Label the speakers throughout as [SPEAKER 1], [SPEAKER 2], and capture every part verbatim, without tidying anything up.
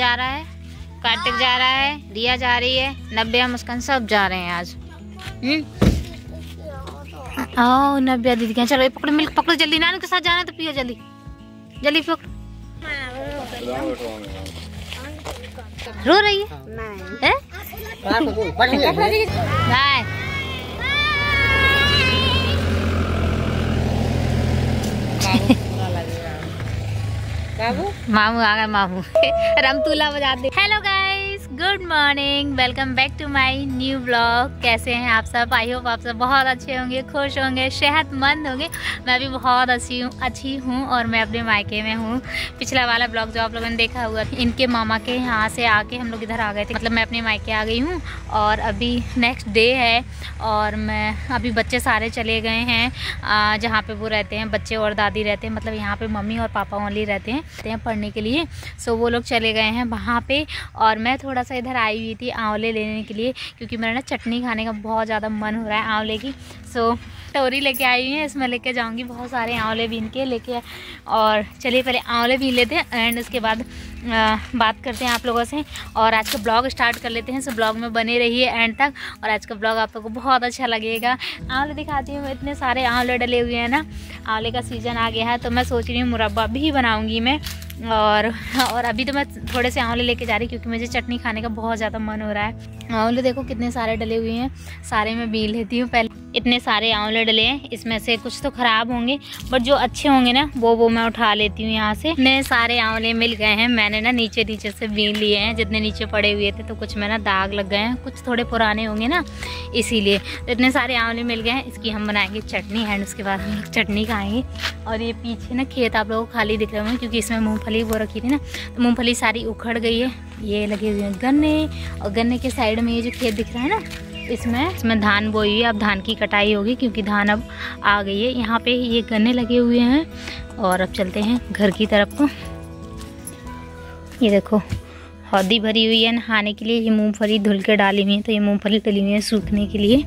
[SPEAKER 1] जा रहा है, कार्तिक जा रहा है, रिया जा रही है, नब्या मुस्कान सब जा रहे हैं आज। आओ नब्या दीदी क्या, चलो पकड़ो, मिल्क पकड़ो जल्दी, नानू के साथ जाना तो पियो जल्दी जल्दी पकड़ो। रो रही है नहीं। मामू आ गए, मामू रमतूला बजा दे। Hello guys, good morning, welcome back to my new blog. कैसे हैं आप सब? आई होप आप सब बहुत अच्छे होंगे, खुश होंगे, सेहतमंद होंगे। मैं भी बहुत अच्छी हूँ अच्छी हूँ और मैं अपने मायके में हूँ। पिछला वाला ब्लॉग जो आप लोगों ने देखा हुआ, इनके मामा के यहाँ से आके हम लोग इधर आ गए थे, मतलब मैं अपने मायके आ गई हूँ और अभी नेक्स्ट डे है और मैं अभी बच्चे सारे चले गए हैं जहाँ पे वो रहते हैं, बच्चे और दादी रहते हैं, मतलब यहाँ पे मम्मी और पापा ओनली रहते हैं हैं पढ़ने के लिए। सो वो लोग चले गए हैं वहाँ पे और मैं थोड़ा सा इधर आई हुई थी आंवले लेने के लिए, क्योंकि मेरा ना चटनी खाने का बहुत ज़्यादा मन हो रहा है आंवले की। सो टोरी लेके आई हुई है, इसमें लेके जाऊंगी बहुत सारे आंवले बीन के लेके। और चलिए पहले आंवले बीन लेते हैं एंड उसके बाद आ, बात करते हैं आप लोगों से और आज का ब्लॉग स्टार्ट कर लेते हैं। सो ब्लॉग में बने रहिए एंड तक और आज का ब्लॉग आप लोगों को बहुत अच्छा लगेगा। आंवले दिखाती हूँ, इतने सारे आंवले डले हुए हैं ना, आंवले का सीज़न आ गया है तो मैं सोच रही हूँ मुरब्बा भी बनाऊँगी मैं। और और अभी तो मैं थोड़े से आंवले लेके जा रही क्योंकि मुझे चटनी खाने का बहुत ज़्यादा मन हो रहा है। आंवले देखो कितने सारे डले हुए हैं, सारे मैं बीन लेती हूँ पहले। इतने सारे आंवले डले हैं, इसमें से कुछ तो ख़राब होंगे बट जो अच्छे होंगे ना वो वो मैं उठा लेती हूँ यहाँ से। इतने सारे आंवले मिल गए हैं, मैंने ना नीचे नीचे से बीन लिए हैं, जितने नीचे पड़े हुए थे तो कुछ में ना दाग लग गए हैं, कुछ थोड़े पुराने होंगे ना इसीलिए। तो इतने सारे आंवले मिल गए हैं, इसकी हम बनाएंगे चटनी एंड उसके बाद हम लोग चटनी खाएँगे। और ये पीछे ना खेत आप लोगों को खाली दिख रहे होंगे क्योंकि इसमें मूँगफली वो रखी थी ना, तो मूँगफली सारी उखड़ गई है। ये लगे हुए हैं गन्ने और गन्ने के साइड में ये जो खेत दिख रहा है ना इसमें इसमें धान बोई है। अब धान की कटाई होगी क्योंकि धान अब आ गई है। यहाँ पे ये गन्ने लगे हुए हैं और अब चलते हैं घर की तरफ को। ये देखो हौदी भरी हुई है नहाने के लिए, ये मूंगफली धुल के डाली हुई है, तो ये मूंगफली डली हुई है सूखने के लिए।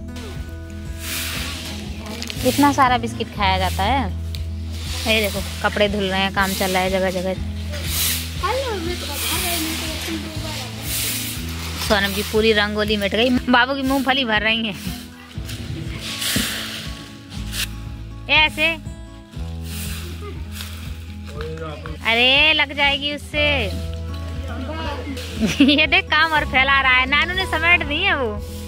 [SPEAKER 1] इतना सारा बिस्किट खाया जाता है। ये देखो कपड़े धुल रहे हैं, काम चल रहा है जगह जगह। सोनम की पूरी रंगोली मिट गई, बाबू की मूंगफली भर रही है ऐसे। अरे लग जाएगी उससे। ये देख काम और फैला रहा है, नानू ने समेट दी है वो।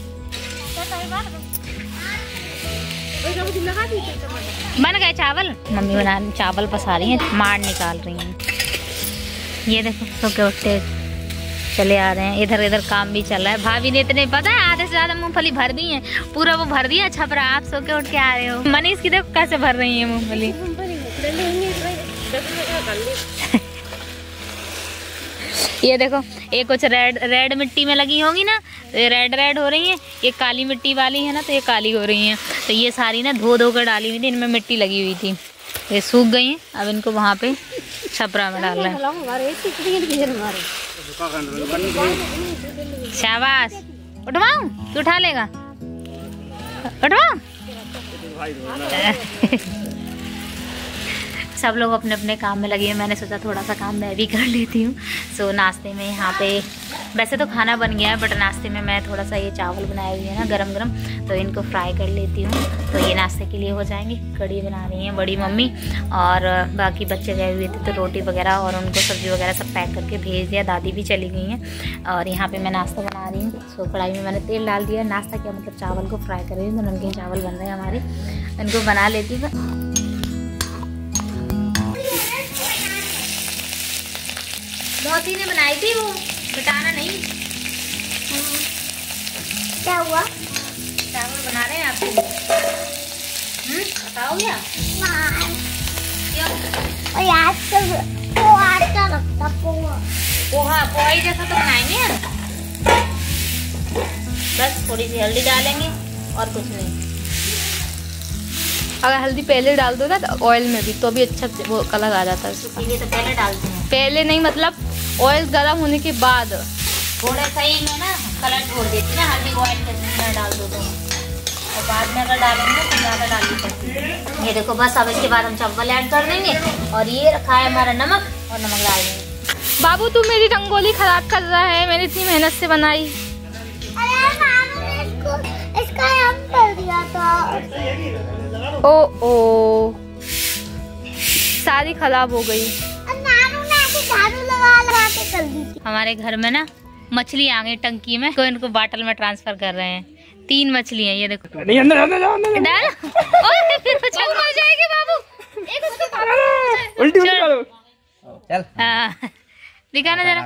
[SPEAKER 1] बन गए चावल, मम्मी बना चावल पसा रही है, मार निकाल रही हैं। ये देखो तो क्या उठते चले आ रहे हैं, इधर इधर काम भी चल रहा है। भाभी ने इतने पता है आधे से ज्यादा मूंगफली भर दी है, पूरा वो भर दिया छपरा। आप सो के उठ के आ रहे हो। मनीष की देखो कैसे भर रही है मूंगफली। ये देखो ये कुछ रेड रेड मिट्टी में लगी होंगी ना, तो ये रेड रेड हो रही है। ये काली मिट्टी वाली है ना तो ये काली हो रही है। तो ये सारी ना धो धो कर डाली हुई थी, इनमें मिट्टी लगी हुई थी, ये सूख गई हैं। अब इनको वहाँ पे छपरा में डाल रहे हैं। शाबाश, उठवाऊं तू उठा लेगा, उठवाऊं। सब लोग अपने अपने काम में लगे हैं, मैंने सोचा थोड़ा सा काम मैं भी कर लेती हूँ। सो नाश्ते में यहाँ पे वैसे तो खाना बन गया है बट नाश्ते में मैं थोड़ा सा ये चावल बनाए हुए हैं ना गरम गरम, तो इनको फ्राई कर लेती हूँ। तो ये नाश्ते के लिए हो जाएंगे। कढ़ी बना रही हैं बड़ी मम्मी और बाकी बच्चे गए हुए थे तो रोटी वगैरह और उनको सब्ज़ी वगैरह सब पैक करके भेज दिया। दादी भी चली गई हैं और यहाँ पर मैं नाश्ता बना रही हूँ। सो कढ़ाई में मैंने तेल डाल दिया। नाश्ता क्या मतलब चावल को फ्राई कर रही हूँ, तो नमकीन चावल बन रहे हैं हमारे, इनको बना लेती हूँ। मौसी ने बनाई थी वो, बताना नहीं। क्या हुआ? चावल बना रहे हैं आप लोग? हम्म, बताओ क्या? क्यों? और आज तो पोहा का लगता पोहा। पोहा पोहा ही जैसा तो बनाएंगे यार। बस थोड़ी सी हल्दी डालेंगे और कुछ नहीं।
[SPEAKER 2] अगर हल्दी पहले डाल दो ना तो ऑयल में भी तो भी अच्छा वो कलर आ जाता है।
[SPEAKER 1] इसलिए तो पहले डालते हैं।
[SPEAKER 2] पहले नहीं मतलब ऑयल गर्म होने के बाद
[SPEAKER 1] थोड़ा सही में ना कलर छोड़ देती ना, हल्दी ऑयल में डाल दो तो, और बाद में अगर डालेंगे तो ज़्यादा डालनी पड़ती है। ये देखो बस अब इसके बाद हम चावल ऐड कर देंगे और ये रखा है हमारा नमक और नमक डाल देंगे।
[SPEAKER 2] बाबू तू मेरी रंगोली खराब कर रहा है, मैंने इतनी मेहनत से बनाई।
[SPEAKER 3] अरे नानू ने इसको इसका रंग कर दिया था।
[SPEAKER 2] ओ ओ सारी खराब हो गई।
[SPEAKER 3] और नानू ने ऐसे झाड़ू लगा लगा के कर दी थी।
[SPEAKER 1] हमारे घर में ना मछली आ गई टंकी में, तो इनको बाटल में ट्रांसफर कर रहे हैं। तीन मछली हैं ये देखो। नहीं अंदर अंदर जाओ अंदर डाल। ओए फिर वो छक मर जाएगी बाबू। एक उसको उल्टी उल्टी करो। चल हां दिखाना जरा।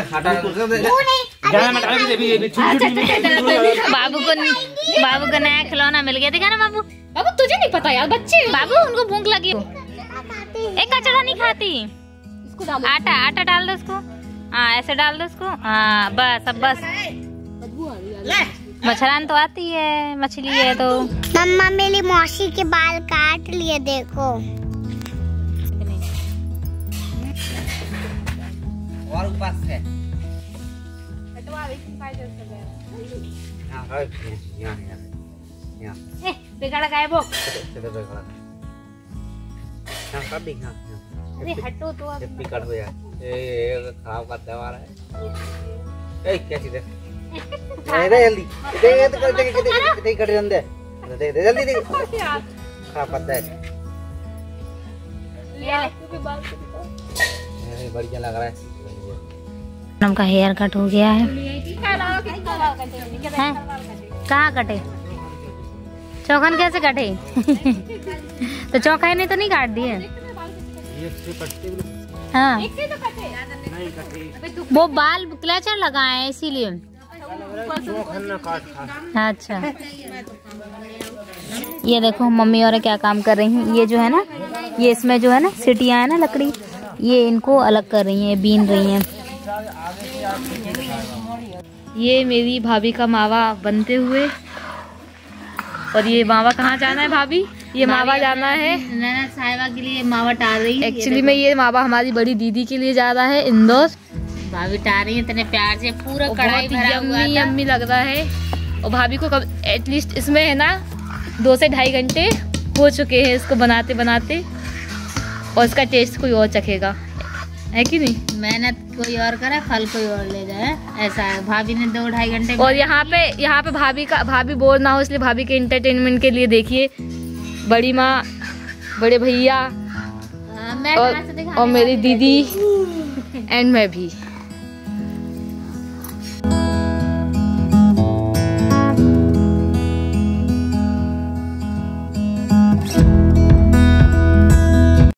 [SPEAKER 1] बाबू को बाबू को नया खिलौना मिल गया, दिखाना बाबू।
[SPEAKER 2] बाबू तुझे नहीं पता यार, बच्चे
[SPEAKER 1] बाबू उनको भूख लगी। एक कचड़ा नहीं खाती। आटा आटा डाल दो उसको। हाँ ऐसे डाल दो उसको। हाँ बस अब बस। मच्छरान तो आती है, मछली है तो।
[SPEAKER 3] मम्मा मेरी मौसी के बाल काट लिए देखो।
[SPEAKER 4] और ऊपर से
[SPEAKER 1] बिगड़ गए वो।
[SPEAKER 4] अरे
[SPEAKER 1] हटो तो अब।
[SPEAKER 4] बिगड़ हो यार, ये खराब कर दे वाला है। ए क्या चीज है? दे जल्दी दे दे कर दे दे दे कर दे दे दे जल्दी दे। खराब करता है ये, बढ़िया लग रहा है।
[SPEAKER 1] पूनम का हेयर कट हो गया है। हैं? कहाँ कटे? चौखन कैसे कटे? तो चौखाई ने तो नहीं काट दिए। हाँ वो बाल क्लचर लगाए हैं इसीलिए। अच्छा ये देखो मम्मी और क्या काम कर रही हैं। ये जो है ना, ये इसमें जो है ना सीटियाँ है ना लकड़ी, ये इनको अलग कर रही हैं, बीन रही हैं।
[SPEAKER 2] ये मेरी भाभी का मावा बनते हुए, और ये मावा कहाँ जाना है भाभी? ये मावा जाना है
[SPEAKER 1] नैना साहिबा के लिए मावा टार रही है।
[SPEAKER 2] एक्चुअली में ये मावा हमारी बड़ी दीदी के लिए जा रहा है इंदौर।
[SPEAKER 1] भाभी टार रही है इतने प्यार से, पूरा कढ़ाई भरा हुआ
[SPEAKER 2] यम्मी
[SPEAKER 1] था।
[SPEAKER 2] यम्मी लग रहा है। और भाभी को कब एटलीस्ट इसमें है ना दो से ढाई घंटे हो चुके हैं इसको बनाते बनाते, और इसका टेस्ट कोई और चखेगा, है कि नहीं?
[SPEAKER 1] मेहनत कोई और करे, फल कोई और ले जाए, ऐसा है। भाभी ने दो ढाई घंटे।
[SPEAKER 2] और यहाँ पे यहाँ पे भाभी का भाभी बोर ना हो इसलिए भाभी के इंटरटेनमेंट के लिए देखिए बड़ी माँ, बड़े भैया
[SPEAKER 1] मैं
[SPEAKER 2] और, और मेरी दीदी एंड मैं भी।